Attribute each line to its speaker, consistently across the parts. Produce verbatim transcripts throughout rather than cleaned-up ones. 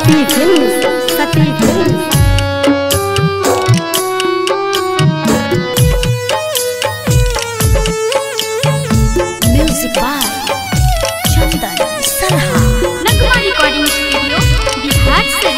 Speaker 1: सती फिल्म्स, सती films. Music by चंदन सलहा।
Speaker 2: नगमा रिकॉर्डिंग स्टूडियो बिहार से।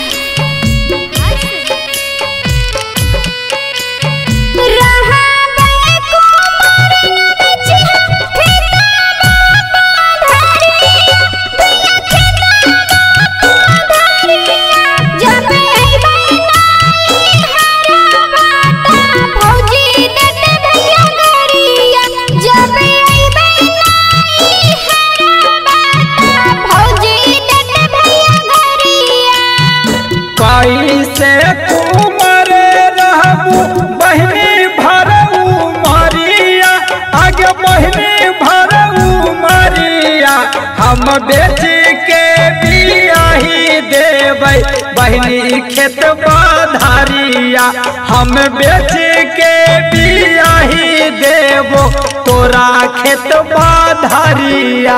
Speaker 3: कैसे कुमार रहबू बहनी भरऊ मारिया, आगे बहनी भरऊ मारिया, हम बेच के बियाही देबै बहनी खेत बाधारिया, हम बेच के बियाही देबो तोरा खेत बाधारिया।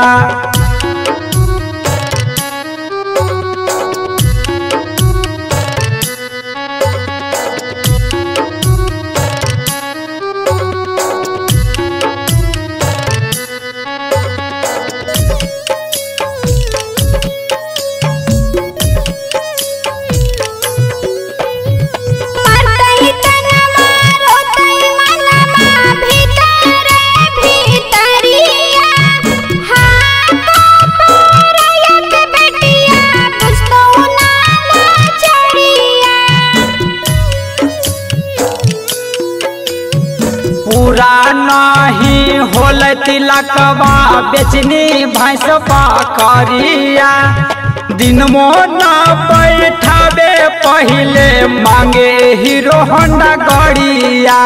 Speaker 3: पूरा नहीं होल तिलकवा बेचनी भैंस बकरिया, दिन मोना बैठाबे पहले मांगे हीरो होंडा गड़िया।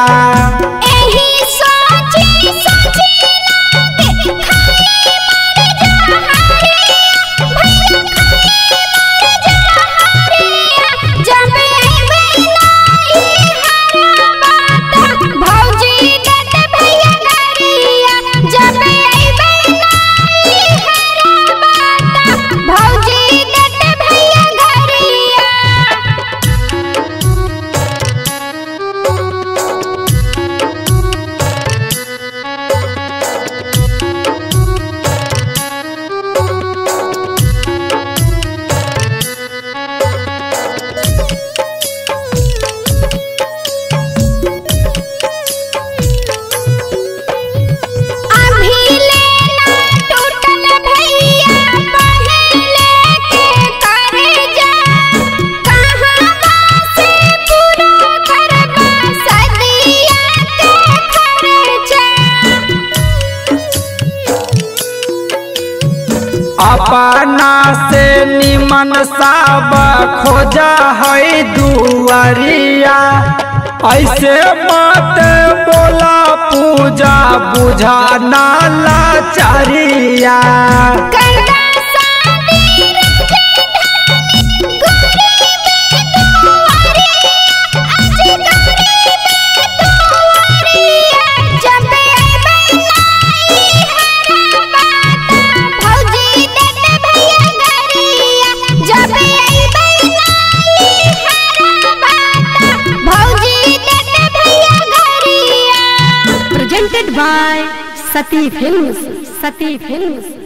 Speaker 3: अपना से निमन साब खोजा है दुआरिया, ऐसे मत बोला पूजा बुझा नाला चारिया।
Speaker 1: Presented by Sati Films, Sati Films।